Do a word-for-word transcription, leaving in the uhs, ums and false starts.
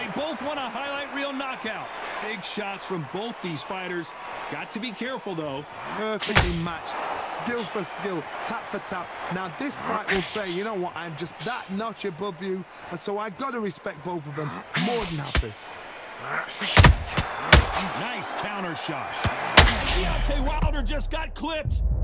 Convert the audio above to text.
both want a highlight reel knockout. Big shots from both these fighters. Got to be careful, though. Perfectly matched, skill for skill, tap for tap. Now, this fight will say, you know what, I'm just that notch above you, and so I've got to respect both of them. More than happy. Nice counter shot. Deontay Wilder just got clipped.